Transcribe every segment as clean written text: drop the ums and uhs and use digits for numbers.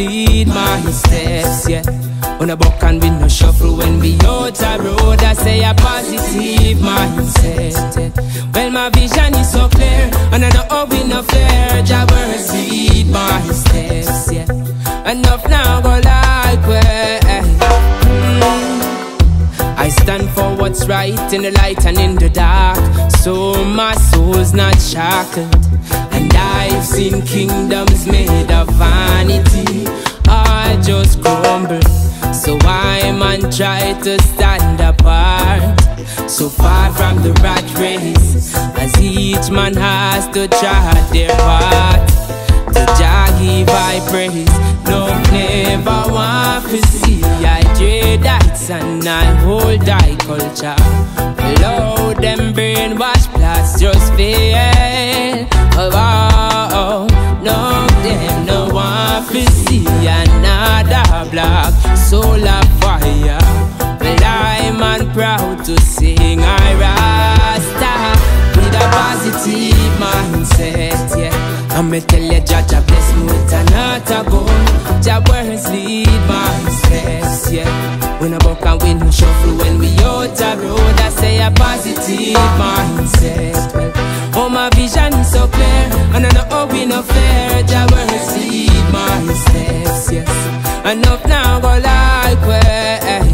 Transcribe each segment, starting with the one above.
lead my steps, yeah. On a buck and we no shuffle when we out a road. I say a positive mindset, yeah. Well, my vision is so clear, and I know how we no fair. Jah words lead my steps, yeah. Enough now go like way. I stand for what's right in the light and in the dark, so my soul's not shackled. And I've seen kingdoms made of vanity, I just crumble. So I man try to stand apart, so far from the rat race, as each man has to chart their path. To Jah give I praise, no never want to see I trade heights and I hold I culture. Below them brainwash plots just fail. Oh, no them no want to see another black soul of fire. Well, I'm on proud to sing I Rasta with a positive mindset, yeah. I'ma tell you, Jah bless me with a heart of gold. Jah words lead my steps, yeah. When I buck and we no shuffle when we out a road. I say a positive mindset, well, oh my vision is so clear, and I know how we no fair. Jah words lead my steps, yes. Enough now go like way.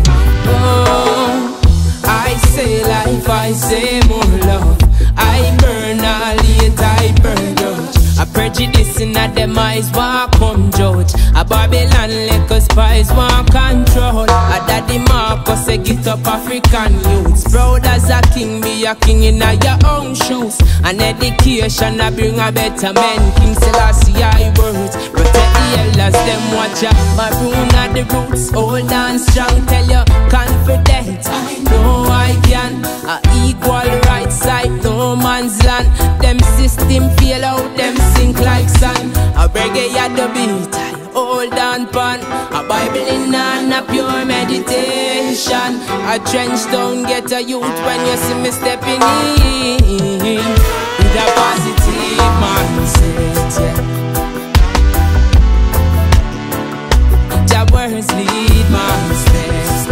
Oh, I say life, I say more love. I burn all hate, I burn grudge. A prejudice in a demise want come judge. A Babylon liquor spies want control. A daddy Marcus say get up African youths. Proud as a king, be a king in a your own shoes. An education a bring a better man. King Selassie I words, protect the elders, them watch ya. Maroon at the roots, old and strong. Tell you confident, I know I can. A equal right side, no man's land. Them system feel out, them sink like sun. A reggae at the beat, I hold on pan. A Bible in hand, a pure meditation. A trench down, get a youth when you see me stepping in. With a positive mindset, yeah. Jah words lead my steps.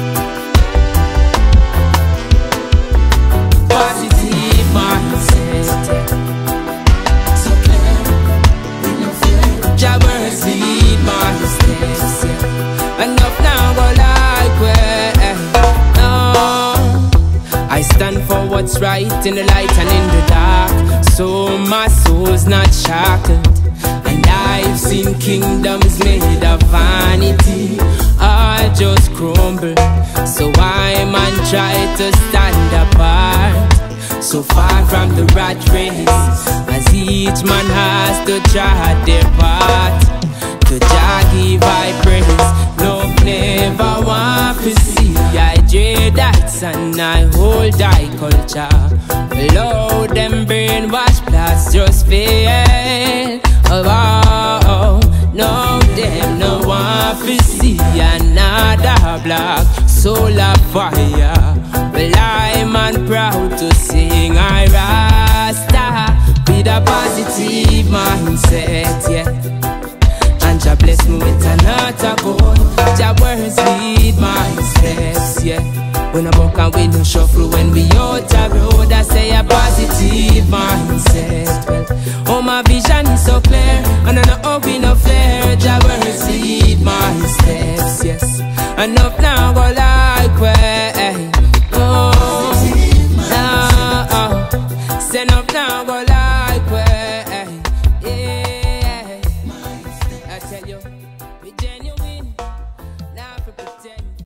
Positive mindset, yeah. So clear, we no fear. Jah words lead my steps, yeah. Enough now go like way. No, I stand for what's right in the light and in the dark, so my soul's not shackled. And I've seen kingdoms made of vanity, I just crumble. So I man try to stand apart, so far from the rat race, as each man has to chart their path. To Jah give I praise, no never want to see I trade heights and I hold I culture. Below them brainwash plots just fail. Oh, no them no want to see another black soul of fire. Well, I'm on proud to sing I Rasta with a positive mindset, yeah. And Jah bless me with an heart of gold. Jah words lead my steps, yeah. When I buck and we no shuffle when we out a road. I say a positive mindset, well, oh my vision is so clear, and I know how we no fair. Jah words lead my steps, yes. Enough now